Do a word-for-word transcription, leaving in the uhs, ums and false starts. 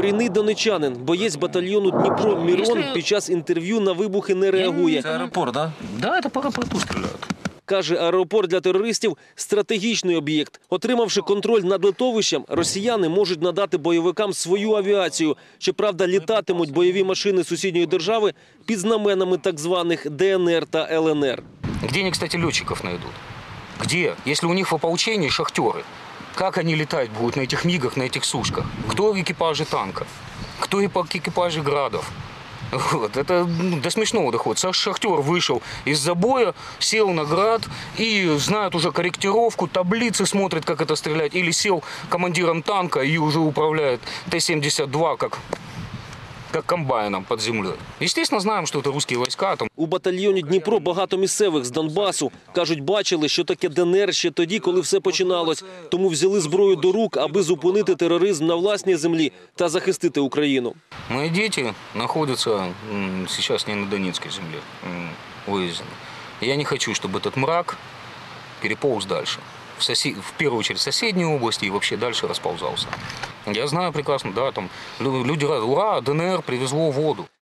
Корінний донечанин, боєць батальйону Дніпро Мірон під час інтерв'ю на вибухи не реагує. Це аеропорт, так? Да, это по аэропорту стреляют. Каже, аеропорт для терористів – стратегічний об'єкт. Отримавши контроль над литовищем, росіяни можуть надати бойовикам свою авіацію. Щоправда, літатимуть бойові машини сусідньої держави під знаменами так званих Де Ен Ер та Ел Ен Ер. Где они, кстати, летчиков найдут? Где? Если у них в ополчении шахтеры, как они летать будут на этих мигах, на этих сушках? Кто экипажи танка? Кто экипажи градов? Вот. Это ну, до смешного доходит. Саш шахтер вышел из забоя, сел на град и знает уже корректировку, таблицы смотрит, как это стрелять. Или сел командиром танка и уже управляет Т семьдесят два как, как комбайном под землей. Естественно, знаем, что это русские войска. Там. У батальйоні Дніпро багато місцевих з Донбасу. Кажуть, бачили, що таке Де Ен Ер ще тоді, коли все починалось. Тому взяли зброю до рук, аби зупинити тероризм на власній землі та захистити Україну. Мои дети находятся м, сейчас не на Донецкой земле, м, вывезены. Я не хочу, чтобы этот мрак переполз дальше. В, сосед... в первую очередь в соседней области и вообще дальше расползался. Я знаю прекрасно, да, там лю- люди говорят, ура, Де Ен Ер привезло воду.